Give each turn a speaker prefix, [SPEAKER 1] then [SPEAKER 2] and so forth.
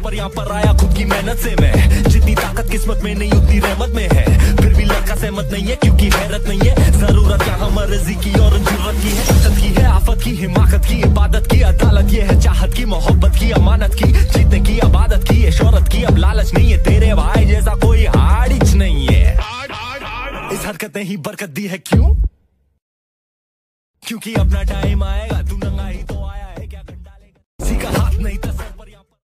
[SPEAKER 1] पर यहाँ पर आया खुद की मेहनत से मैं। जितनी ताकत किस्मत में नहीं उतनी रहमत में है, फिर भी लड़का सहमत नहीं है क्योंकि हैरत नहीं है। जरूरत यहाँ मर्जी की और जरूरत की है, शिद्दत की है, आफत की, हिमाकत की, इबादत की, अदालत ये है, चाहत की, मोहब्बत की, अमानत की, जीतने की, आबादत की, ये शोहरत की। अब लालच नहीं है तेरे भाई जैसा कोई हाड़िच नहीं है। इस हरकत ने ही बरकत दी है क्यों? क्योंकि अपना टाइम आएगा